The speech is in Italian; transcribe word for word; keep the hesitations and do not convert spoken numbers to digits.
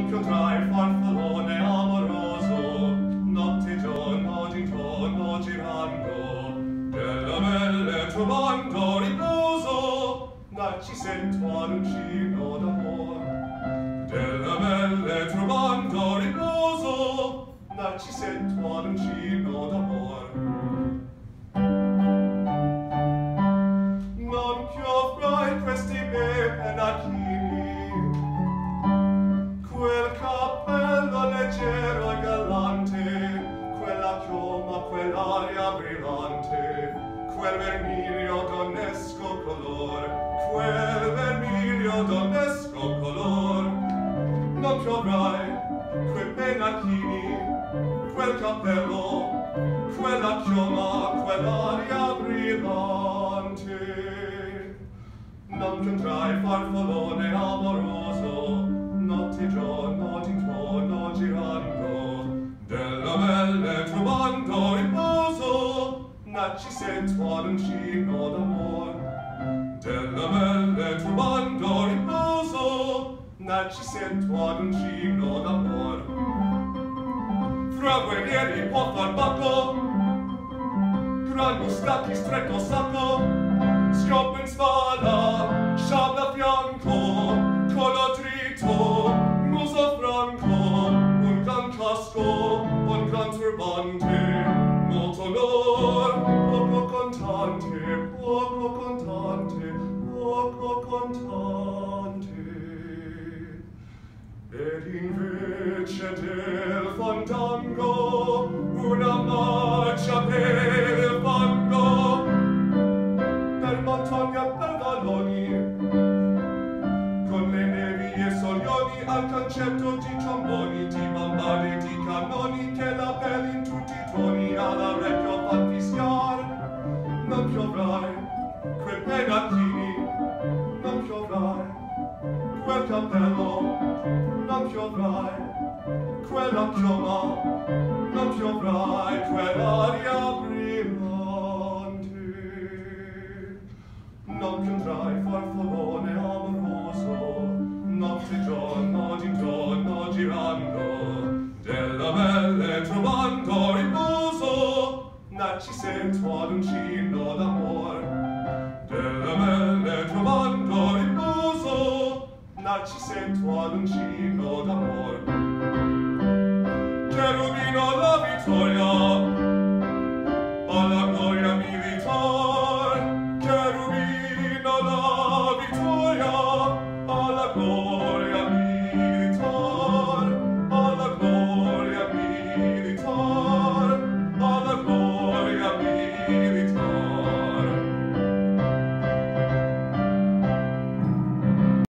non piotrai farfallone amoroso, notte e giorno di intorno girando, delle belle trovando riposo, narcise tuoncino d'amor. Delle belle trovando riposo, narcise tuoncino d'amor. Non piovrai questi bei pennacchini, quel cappello leggero e galante, quella chioma, quell'aria brillante, quel vermiglio donnesco color, quel vermiglio donnesco color. Non piovrai quei pennacchini, quel cappello, quella chioma, quell'aria brillante. Non piantrai farfallone amoroso, notte e giorno d'intorno girando, delle belle trovando riposo, narcise tuoncino d'amor. Delle belle trovando riposo, narcise tuoncino d'amor. Fra guerrieri può far bacco, gran mustacchi stretto sacco, schioppo in spalla, sciabla a fianco, collo dritto, muso franco, un gran casco, un gran turbante, molto onor, poco contante, poco contante, poco contante. Ed invece del fandango, una marcia per il fango, per montagna, per valloni, con le nevi e soglioni, al concetto di tromboni, di bambane, di cannoni, che la bella in tutti i toni all'orecchio fa fischiar. Non piovrai quei pennacchini, non piovrai quel cappello, non piovrai quella chioma, non piovrai quell'aria brillante. Non piantrai farfallone amoroso, notte e giorno d'intorno girando, delle belle trovando riposo, narcise tuoncino d'amor. Delle belle trovando riposo, narcise tuoncino d'amor. Cherubino la vittoria,